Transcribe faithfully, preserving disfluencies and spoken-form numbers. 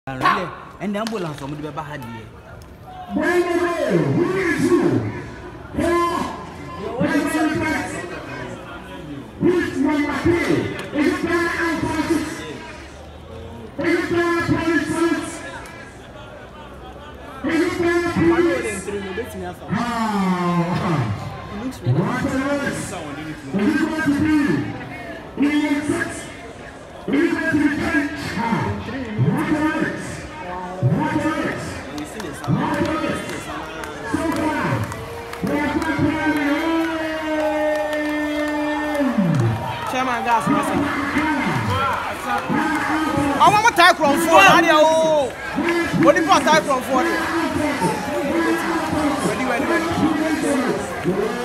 And the ambulance from the Bahadi. Which number three? Is it Ghana and politics? Is it Ghana politics? Is it Ghana politics? Ah, what a race! Is it going to be? In six? Is it going to be ten? What a race! What a race! What a race! So far, we are not playing. Chairman Gas, I want to type from four. What do you want to type from four? Ready, ready, ready.